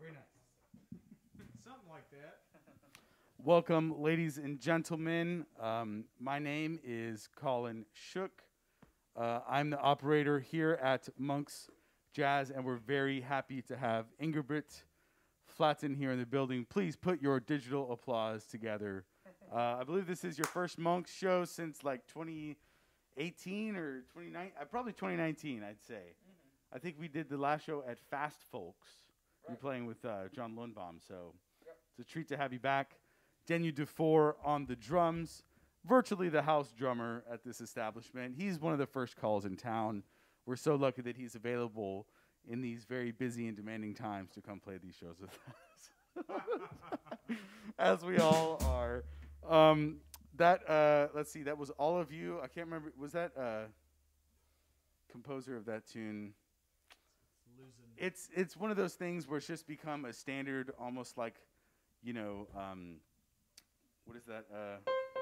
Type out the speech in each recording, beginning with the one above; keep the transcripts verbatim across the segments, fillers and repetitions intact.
Very nice. Something like that. Welcome, ladies and gentlemen. Um, my name is Collin Shook. Uh, I'm the operator here at Monk's Jazz, and we're very happy to have Ingebrigt Flaten here in the building. Please put your digital applause together. Uh, I believe this is your first Monk's show since like twenty eighteen or twenty nineteen, uh, probably twenty nineteen, I'd say. Mm-hmm. I think we did the last show at Fast Folks. Right. You're playing with uh, John Lundbaum, so yep. It's a treat to have you back. Neneh Dufour on the drums, virtually the house drummer at this establishment. He's one of the first calls in town. We're so lucky that he's available in these very busy and demanding times to come play these shows with us, as we all are. Um, that uh, let's see, that was all of you. I can't remember. Was that uh, composer of that tune? It's it's one of those things where it's just become a standard, almost like, you know, um, what is that? Uh,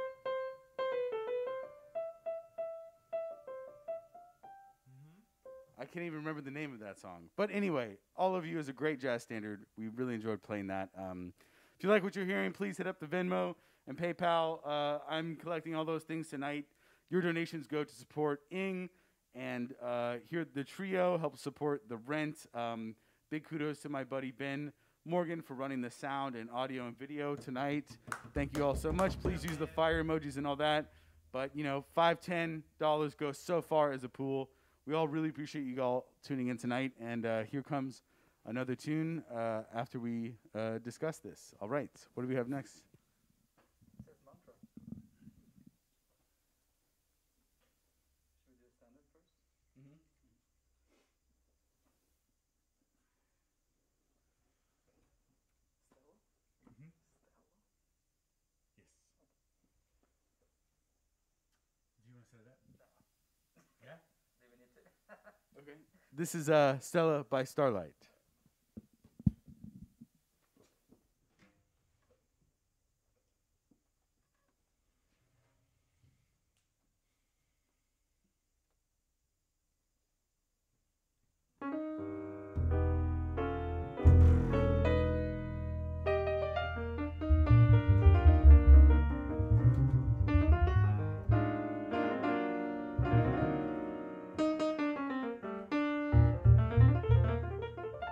I can't even remember the name of that song. But anyway, All of You is a great jazz standard. We really enjoyed playing that. Um, if you like what you're hearing, please hit up the Venmo and PayPal. Uh, I'm collecting all those things tonight. Your donations go to support Ing, and uh, here the trio helps support the rent. Um, big kudos to my buddy Ben Morgan for running the sound and audio and video tonight. Thank you all so much. Please use the fire emojis and all that. But, you know, five dollars, ten dollars goes so far as a pool. We all really appreciate you all tuning in tonight. And uh, here comes another tune uh, after we uh, discuss this. All right. What do we have next? It says mantra. Should we do a standard first? Mm-hmm. Stella? Mm-hmm. Stella? Yes. Do you want to set it up? No. Yeah? Do we need to? Okay. This is uh, Stella by Starlight. Thank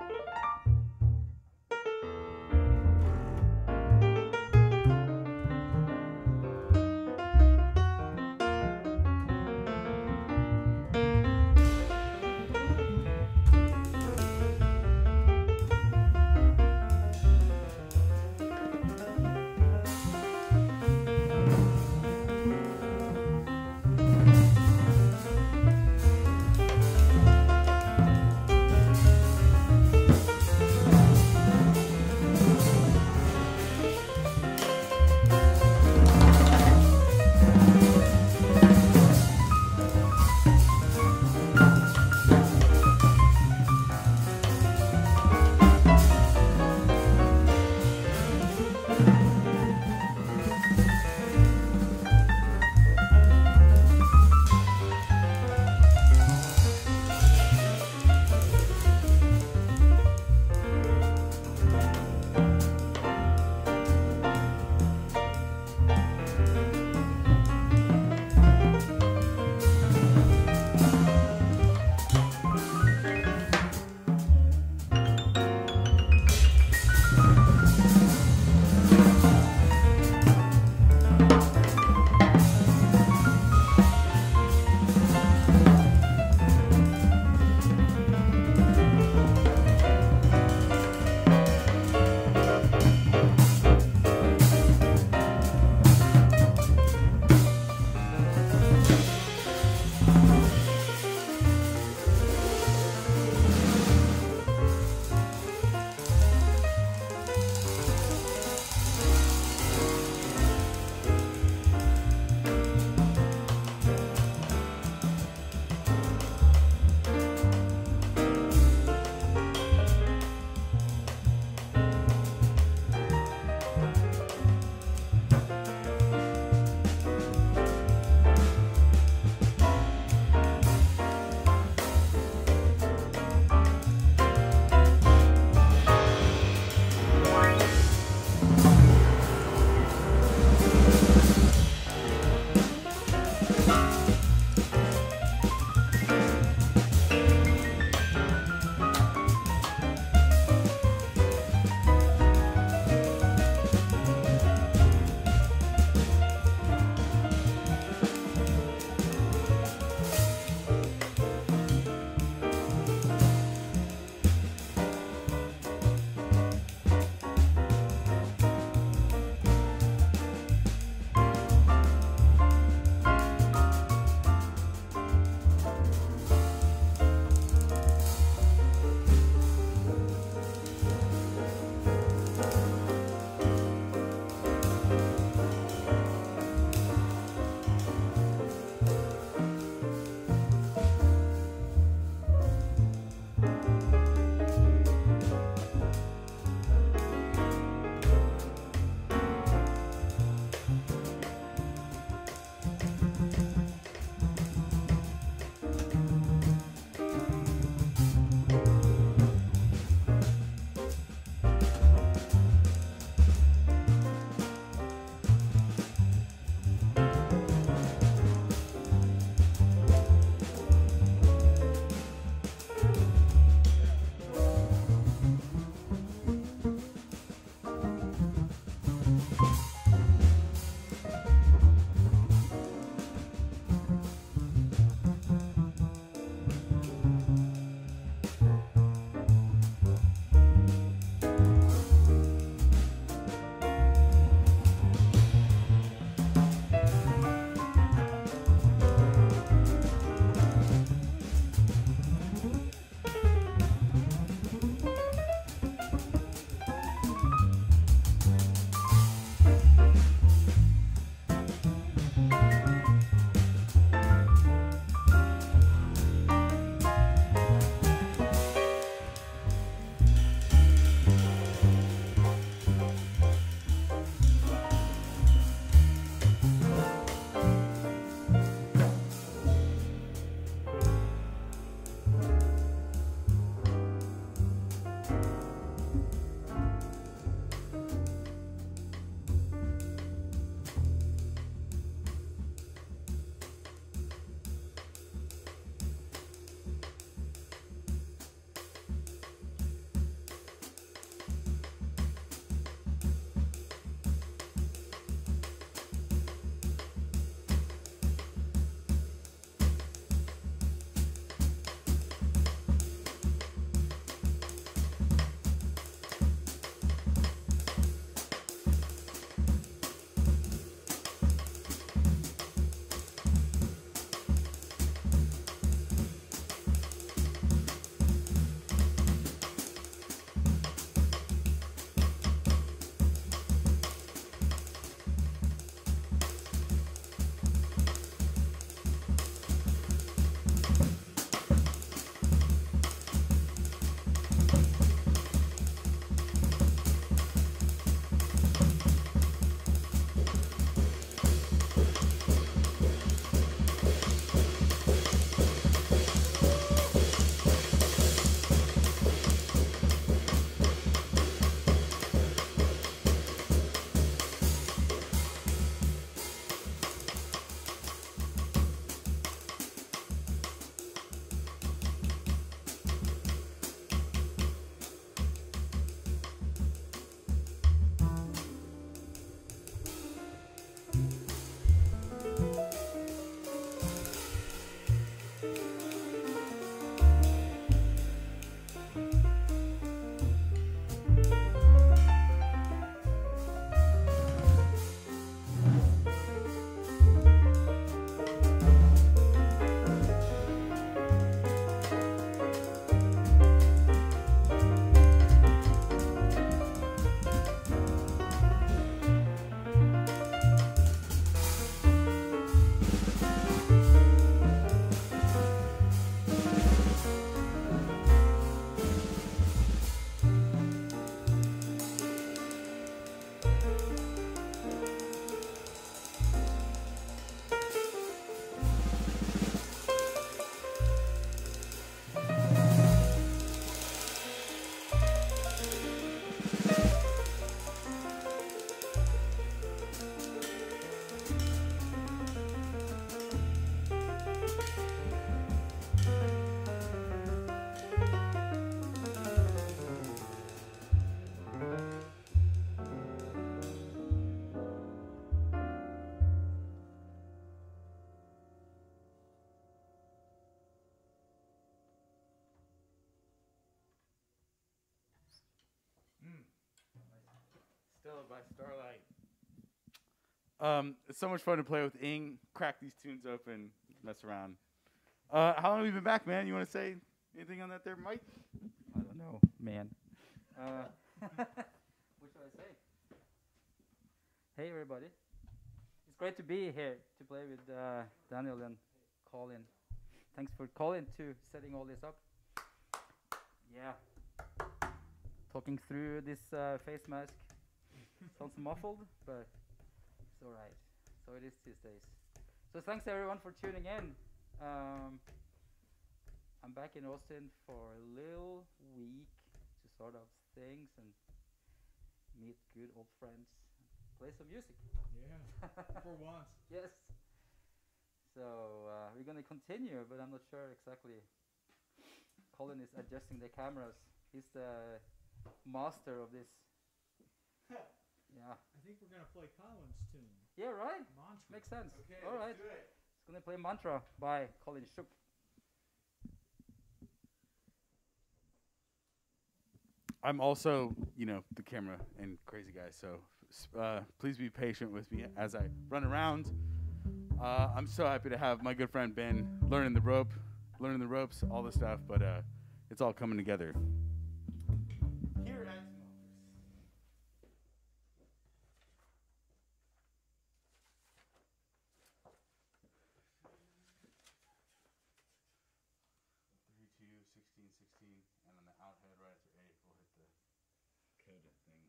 Bestowed by Starlight. Um, it's so much fun to play with Ing, crack these tunes open, mess around. Uh, how long have you been back, man? You want to say anything on that there, Mike? I don't know, man. Uh, what should I say? Hey, everybody. It's great to be here to play with uh, Daniel and Collin. Thanks for Collin to setting all this up. Yeah. Talking through this uh, face mask. Sounds muffled, but it's all right. So it is these days. So thanks everyone for tuning in. Um, I'm back in Austin for a little week to sort out things and meet good old friends, play some music. Yeah, for once. Yes. So uh, we're gonna continue, but I'm not sure exactly. Collin is adjusting the cameras. He's the master of this. Yeah. I think we're gonna play Collin's tune. Yeah, right. Mantra. Makes sense. Okay, All right. let's do it. It's gonna play Mantra by Collin Shook. I'm also, you know, the camera and crazy guy, so uh, please be patient with me as I run around. Uh, I'm so happy to have my good friend Ben learning the rope, learning the ropes, all this stuff, but uh, it's all coming together. Here at three, two, sixteen, sixteen, and on the out head right after eight, we'll hit the coda thing.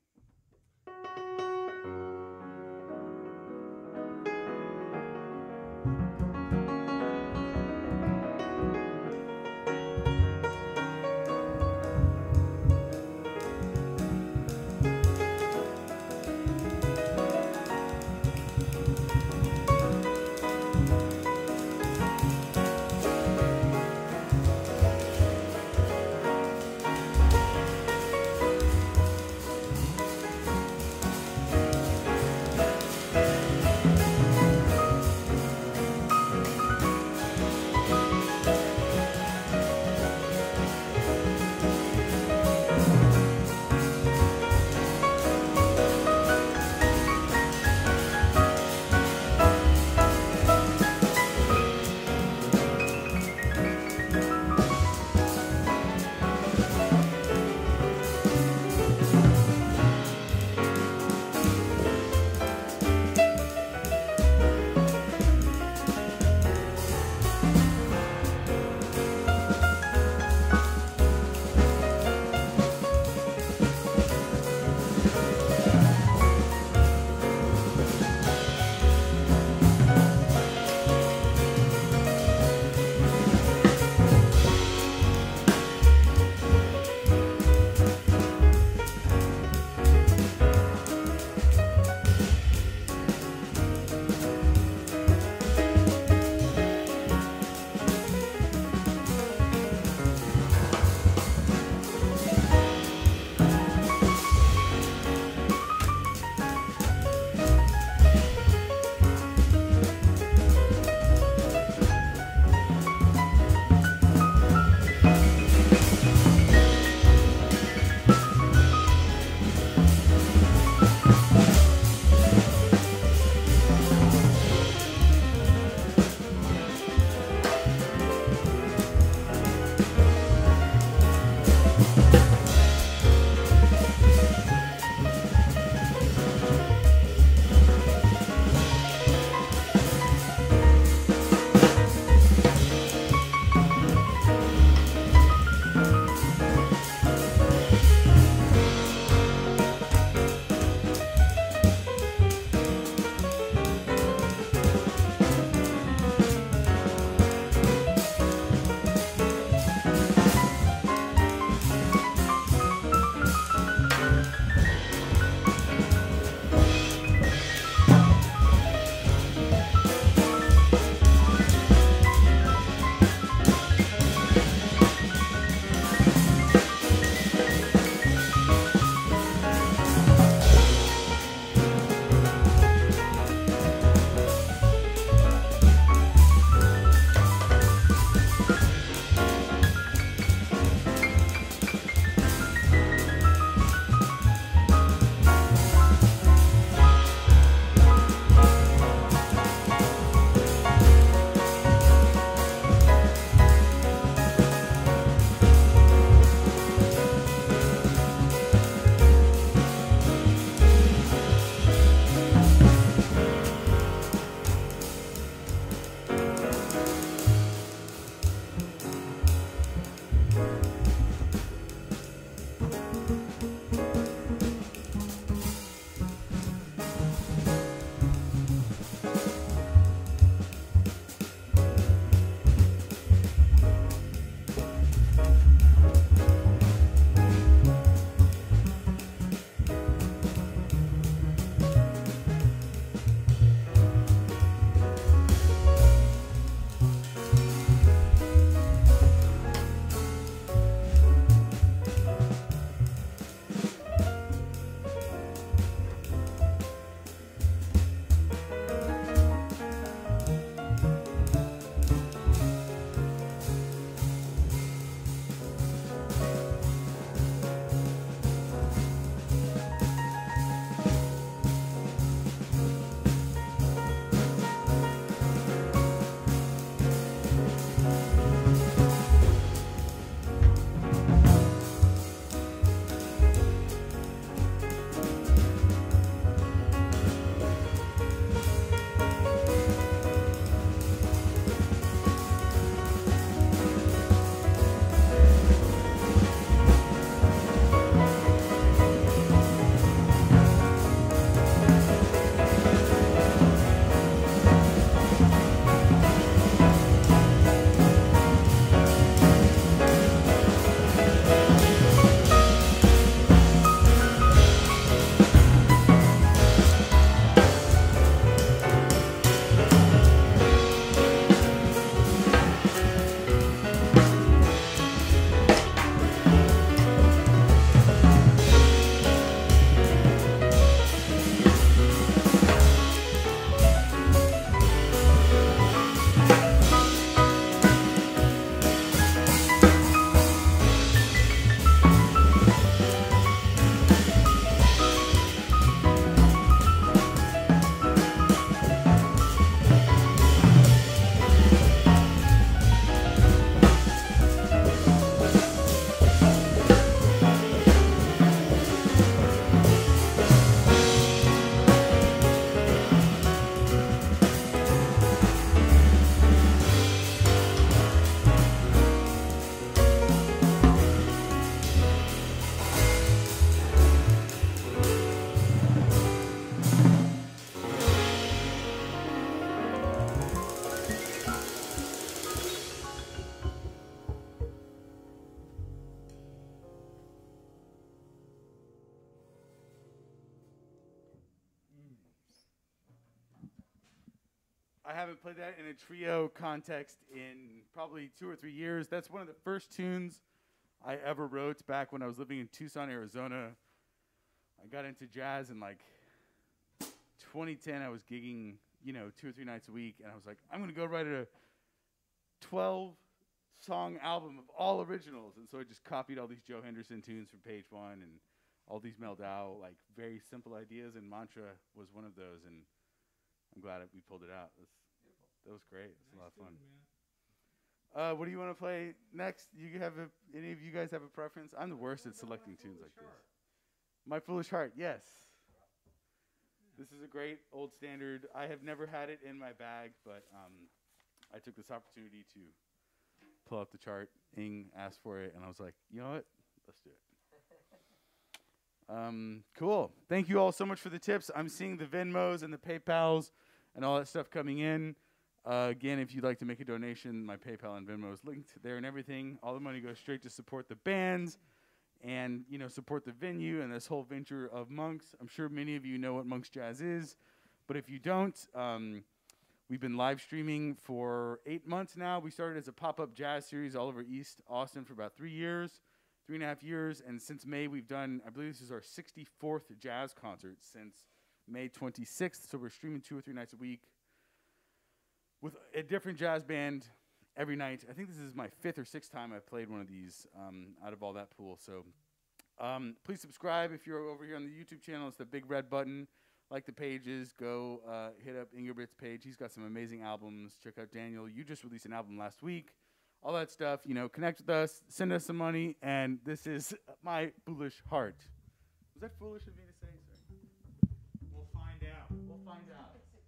I haven't played that in a trio context in probably two or three years. That's one of the first tunes I ever wrote back when I was living in Tucson, Arizona. I got into jazz in like twenty ten. I was gigging, you know, two or three nights a week, and I was like, I'm going to go write a twelve song album of all originals. And so I just copied all these Joe Henderson tunes from page one and all these Mel Dow, like very simple ideas, and Mantra was one of those, and I'm glad that we pulled it out. It was, that was great. It was nice, a lot of fun. Uh, what do you want to play next? You have a, any of you guys have a preference? I'm the worst at selecting tunes like this. My Foolish Heart, yes. This is a great old standard. I have never had it in my bag, but um, I took this opportunity to pull out the chart. Ing asked for it, and I was like, you know what? Let's do it. Um, cool. Thank you all so much for the tips. I'm seeing the Venmos and the PayPals and all that stuff coming in. Uh, again, if you'd like to make a donation, my PayPal and Venmo is linked there and everything. All the money goes straight to support the bands and, you know, support the venue and this whole venture of Monks. I'm sure many of you know what Monks Jazz is, but if you don't, um, we've been live streaming for eight months now. We started as a pop-up jazz series all over East Austin for about three years, three and a half years, and since May we've done, I believe this is our sixty-fourth jazz concert since May twenty-sixth, so we're streaming two or three nights a week with a different jazz band every night. I think this is my fifth or sixth time I've played one of these um, out of all that pool. So um, please subscribe if you're over here on the YouTube channel. It's the big red button. Like the pages, go uh, hit up Ingebrigt's page. He's got some amazing albums. Check out Daniel. You just released an album last week. All that stuff. You know, connect with us. Send us some money. And this is My Foolish Heart. Was that foolish of me to say? Sorry. We'll find out. We'll find out.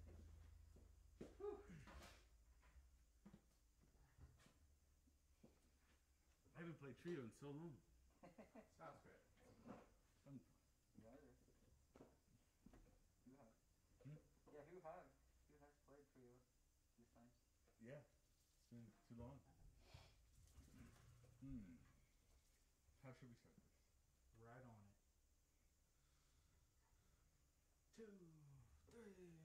I haven't played trio in so long. Sounds great. Fun. Yeah, it is. Who has? Hmm? Yeah, who has? Who has played trio this time? Yeah, it's been too long. Hmm. How should we start this? Right on it. Two, three.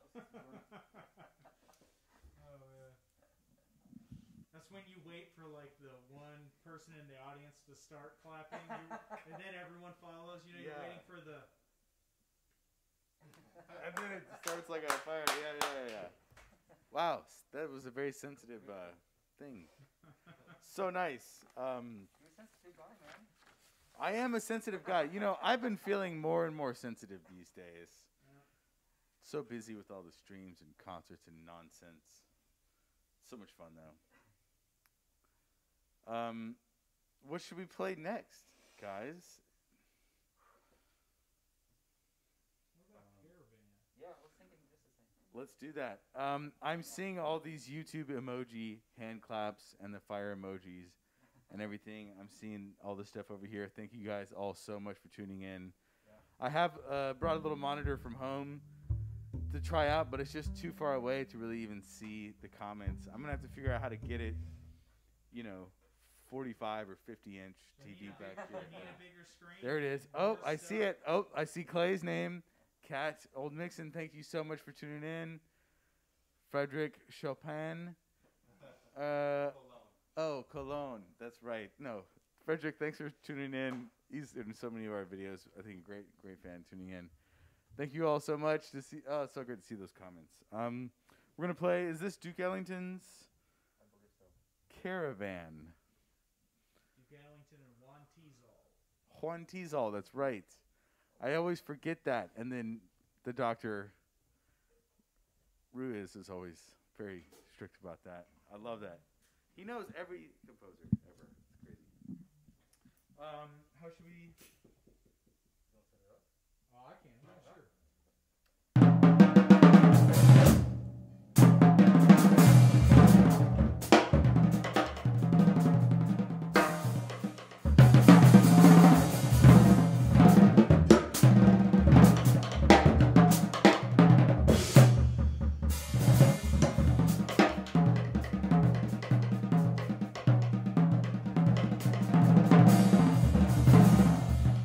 Oh yeah. That's when you wait for like the one person in the audience to start clapping, you, and then everyone follows. You know, you're Yeah. waiting for the. And then it starts like a fire. Yeah, yeah, yeah, yeah. Wow, s- that was a very sensitive uh, thing. So nice. Um, You're a sensitive guy, man. I am a sensitive guy. You know, I've been feeling more and more sensitive these days. Yeah. So busy with all the streams and concerts and nonsense. So much fun though. Um, what should we play next, guys? What about Caravan? Yeah, I was thinking just the same. Let's do that. Um, I'm seeing all these YouTube emoji hand claps and the fire emojis and everything. I'm seeing all this stuff over here. Thank you guys all so much for tuning in. I have uh, brought a little monitor from home to try out, but it's just too far away to really even see the comments. I'm gonna have to figure out how to get it, you know, forty-five or fifty inch You T V need a back big- here. you need a bigger screen. There it is. Oh, I see it. Oh, I see Clay's name. Kat, Old Mixon, thank you so much for tuning in. Frederick Chopin. Uh, oh, Cologne. That's right. No, Frederick, thanks for tuning in. He's in so many of our videos. I think great, great fan tuning in. Thank you all so much to see. Oh, it's so great to see those comments. Um, we're gonna play. Is this Duke Ellington's I believe so. Caravan? Duke Ellington and Juan Teasall. Juan Teasall, that's right. I always forget that. And then the doctor, Ruiz, is always very strict about that. I love that. He knows every composer ever. It's crazy. Um, how should we... Oh, I can. Yeah, sure. Thank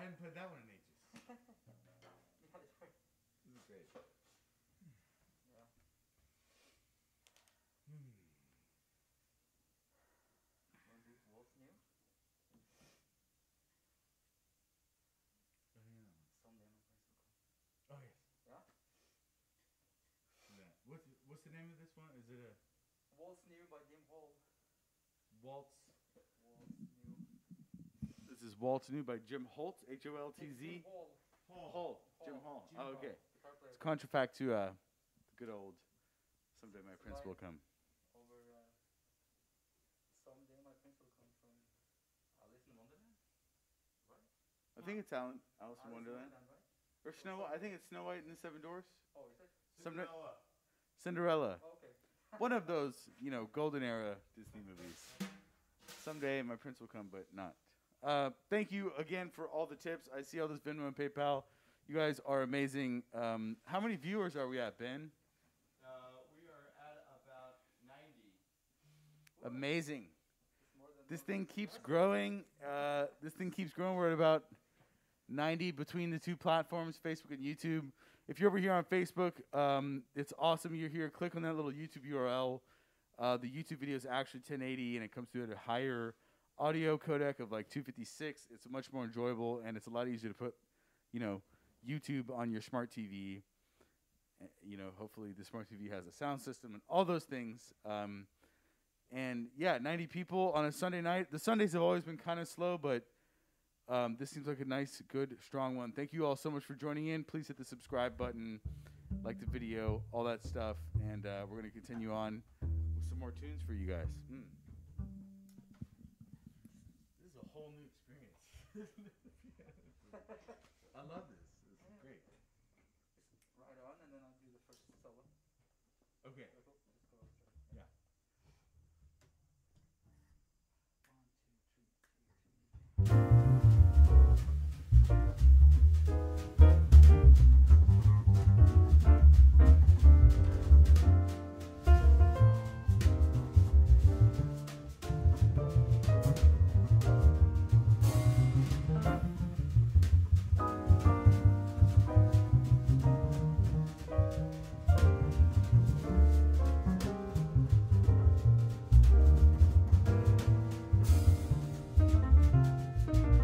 hadn't played that one in ages. Yeah, it's great. This is great. Yeah. Hmm. Want to do Waltz New? Oh, yeah. Someday my place will come. Oh, yes. Yeah? Yeah. What's what's the name of this one? Is it a Waltz New by Dim Hall. waltz? Waltz New. This is Waltz New by Jim Holt, H O L T It's Z. Dim Hall. Hall. Hall. Jim Hall. Jim Oh, okay. Guitar player. It's contrafact to uh, the good old Someday My Prince Will Come. Over uh, Someday My Prince Will Come from Alice in Wonderland, right? I think it's Alan, Alice in Alice Wonderland. right? Or Snow White. I think it's Snow White and the Seven Dwarfs. Oh, is it? Someday- Cinderella. Cinderella. Oh, okay. One of those, you know, golden era Disney movies. Someday my prince will come, but not. Uh, thank you again for all the tips. I see all this Venmo and PayPal. You guys are amazing. Um, how many viewers are we at, Ben? Uh, we are at about ninety. Amazing. It's more than This one thing person. keeps growing. Uh, this thing keeps growing. We're at about ninety between the two platforms, Facebook and YouTube. If you're over here on Facebook, um, it's awesome you're here. Click on that little YouTube U R L. Uh, the YouTube video is actually ten eighty, and it comes through at a higher audio codec of like two fifty-six. It's much more enjoyable, and it's a lot easier to put, you know, YouTube on your smart T V. Uh, you know, hopefully the smart T V has a sound system and all those things. Um, and yeah, ninety people on a Sunday night. The Sundays have always been kind of slow, but um, this seems like a nice, good, strong one. Thank you all so much for joining in. Please hit the subscribe button, like the video, all that stuff, and uh, we're going to continue on with some more tunes for you guys. Mm. This is a whole new experience. I love this. This is great. Right on, and then I'll do the first solo. Okay. Just go straight. Yeah. One, two, three, two, two. Thank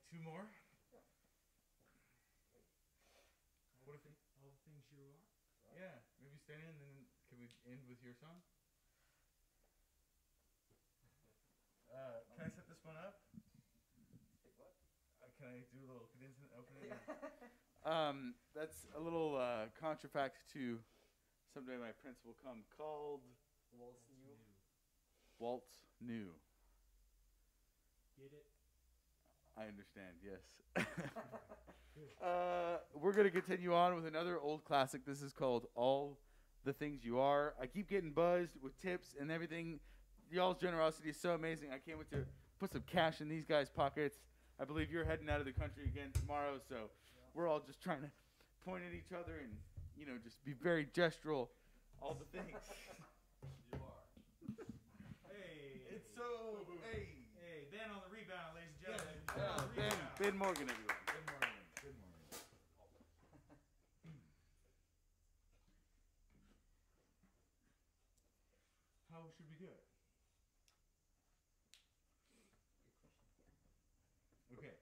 two more. What if it, All the things you are. yeah, maybe stand in and then can we end with your song? Uh, can I set this one up? What? Uh, can I do a little condensing opening? um, that's a little uh, contrafact to someday my prince will come called Waltz new. Waltz New. Get it? I understand, yes. uh, we're going to continue on with another old classic. This is called All the Things You Are. I keep getting buzzed with tips and everything. Y'all's generosity is so amazing. I can't wait to put some cash in these guys' pockets. I believe you're heading out of the country again tomorrow, so yeah. We're all just trying to point at each other and, you know, just be very gestural. All the things. You are. Hey. It's so, hey. Hey, Ben on the rebound, ladies and gentlemen. Yeah. Ben on the Ben, rebound. Ben Morgan, everyone. Ben Morgan. Good morning. How should we do it? Okay.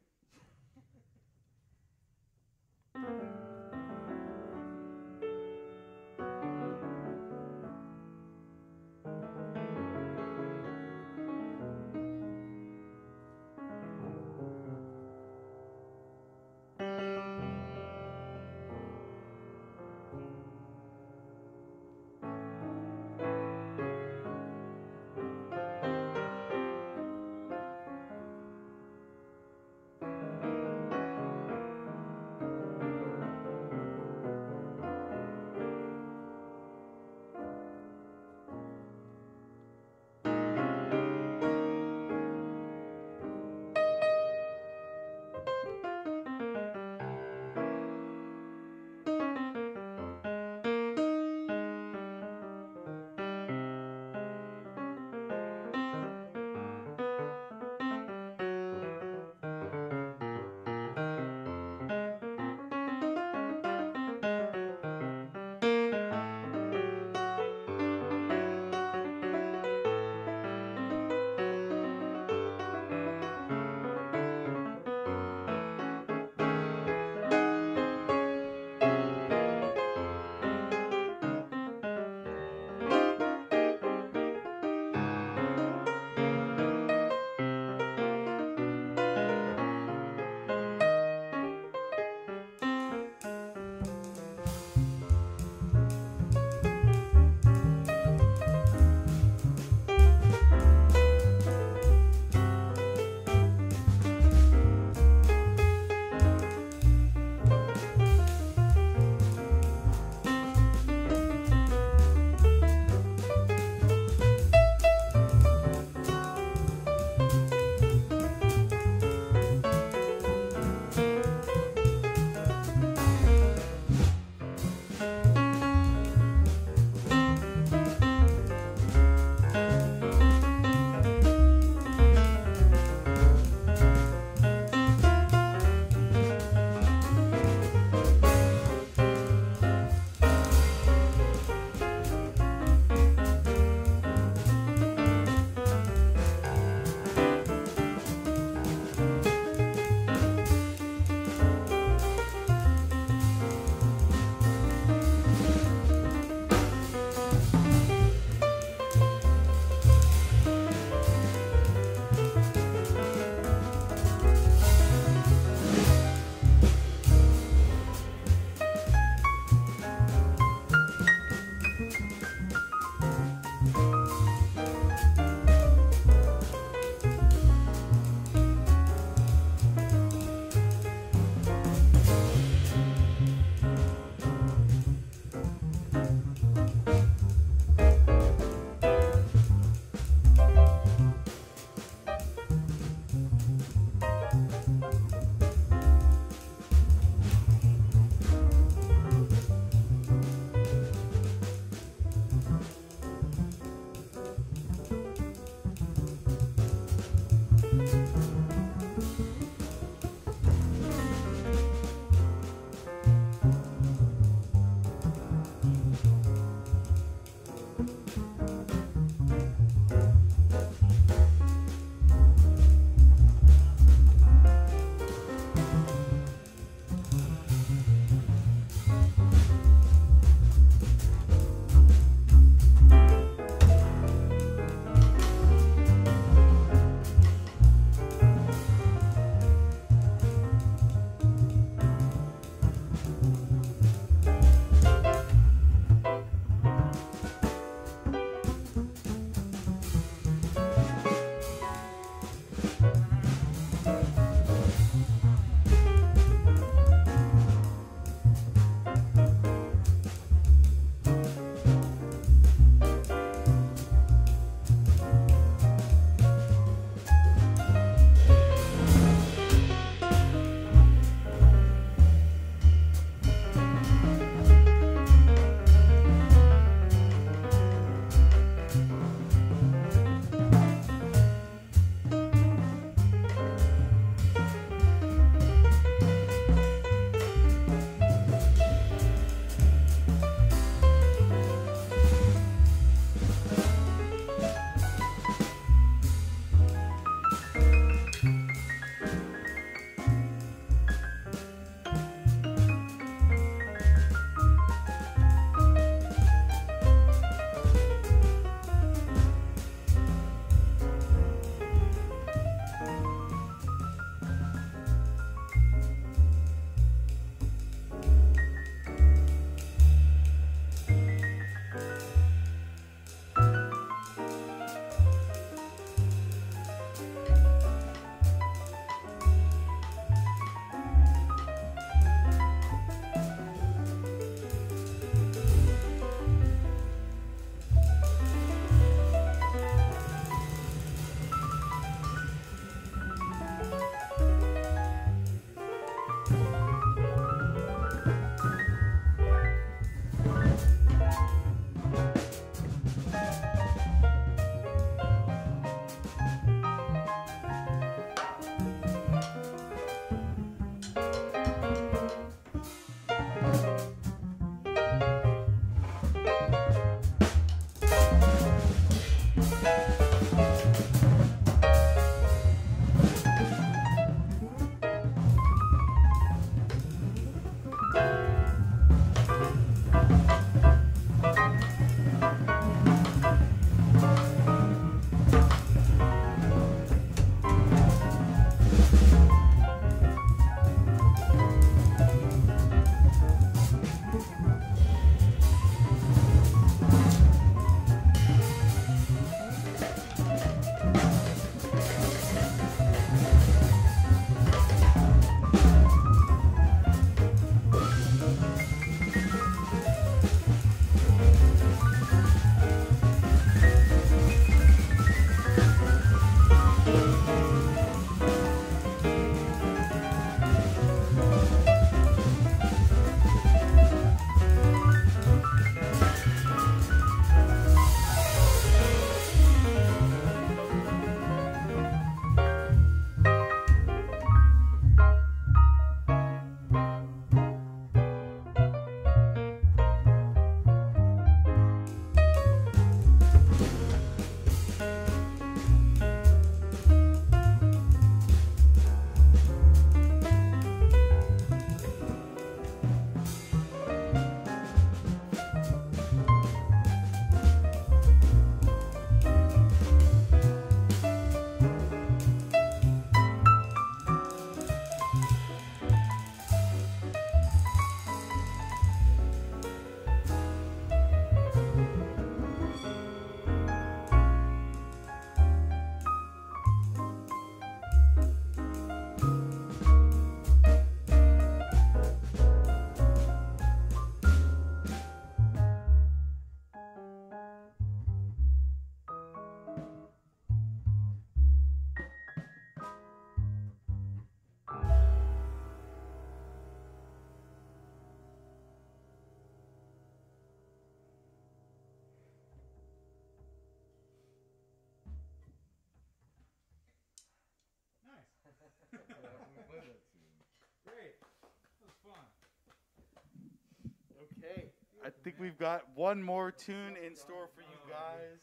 I think we've got one more tune in store for you guys.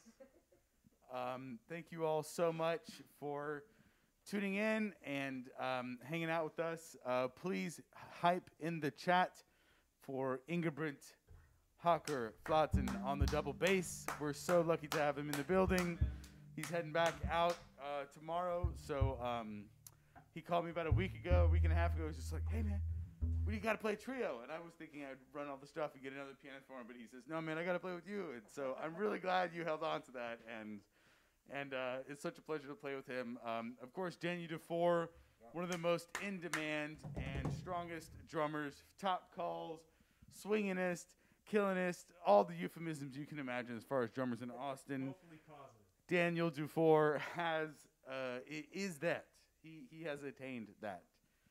Um, thank you all so much for tuning in and um, hanging out with us. Uh, please hype in the chat for Ingebrigt Håker Flaten on the double bass. We're so lucky to have him in the building. He's heading back out uh, tomorrow. So um, he called me about a week ago, a week and a half ago. He's just like, hey, man, we got to play trio. And I was thinking I'd run all the stuff and get another pianist for him. But he says, no, man, I got to play with you. And so I'm really glad you held on to that. And And uh, it's such a pleasure to play with him. Um, of course, Daniel Dufour, one of the most in-demand and strongest drummers, top calls, swingingist, killingist, all the euphemisms you can imagine as far as drummers in Austin. Hopefully positive. Daniel Dufour has, uh, i- is that. He, he has attained that.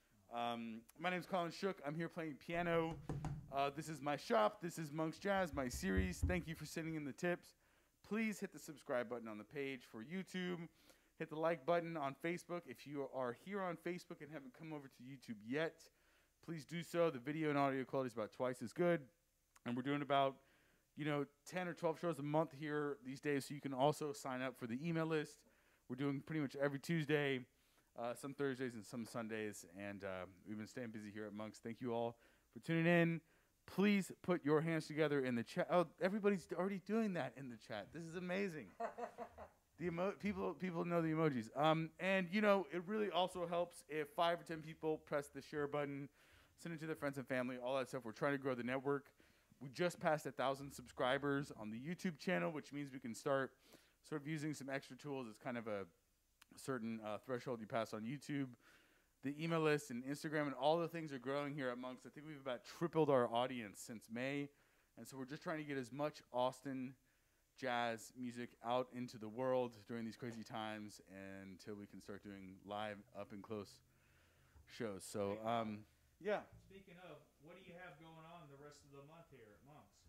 Um, my name's Collin Shook. I'm here playing piano. Uh, this is my shop. This is Monk's Jazz, my series. Thank you for sending in the tips. Please hit the subscribe button on the page for YouTube. Hit the like button on Facebook. If you are here on Facebook and haven't come over to YouTube yet, please do so. The video and audio quality is about twice as good. And we're doing about, you know, ten or twelve shows a month here these days, so you can also sign up for the email list. We're doing pretty much every Tuesday, uh, some Thursdays and some Sundays. And uh, we've been staying busy here at Monks. Thank you all for tuning in. Please put your hands together in the chat. Oh, everybody's already doing that in the chat. This is amazing. the emo- people people know the emojis. Um, and, you know, it really also helps if five or ten people press the share button, send it to their friends and family, all that stuff. We're trying to grow the network. We just passed one thousand subscribers on the YouTube channel, which means we can start sort of using some extra tools. It's kind of a certain uh, threshold you pass on YouTube. The email list and Instagram and all the things are growing here at Monks. I think we've about tripled our audience since May. And so we're just trying to get as much Austin jazz music out into the world during these crazy times until we can start doing live up and close shows. So, um, yeah. Speaking of, what do you have going on the rest of the month here at Monks?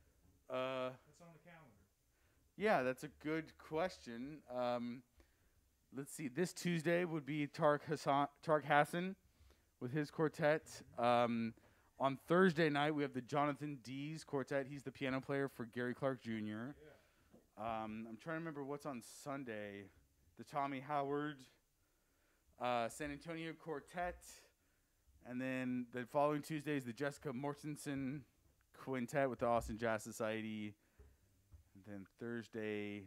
Uh, What's on the calendar? yeah, that's a good question. Um, Let's see. This Tuesday would be Tarek Hassan, Tarek Hassan with his quartet. Um, on Thursday night, we have the Jonathan Dees quartet. He's the piano player for Gary Clark Junior Yeah. Um, I'm trying to remember what's on Sunday. The Tommy Howard, uh, San Antonio quartet. And then the following Tuesday is the Jessica Mortensen quintet with the Austin Jazz Society. And then Thursday...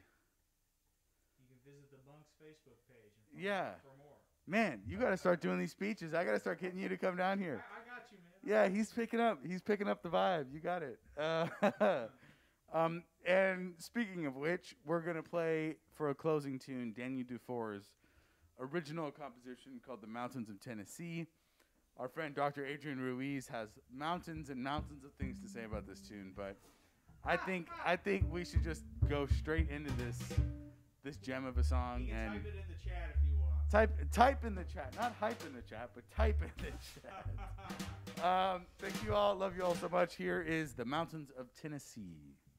Visit the Monks Facebook page and find Yeah. out for more. Man, you got to start doing these speeches. I got to start getting you to come down here. I, I got you, man. Yeah, he's picking up. He's picking up the vibe. You got it. Uh, um, and speaking of which, we're going to play for a closing tune Daniel Dufour's original composition called The Mountains of Tennessee. Our friend Doctor Adrian Ruiz has mountains and mountains of things to say about this tune, but I think I think we should just go straight into this this gem of a song. You can and type it in the chat if you want. Type type in the chat, not hype in the chat, but type in the chat. um, thank you all. Love you all so much. Here is The Mountains of Tennessee.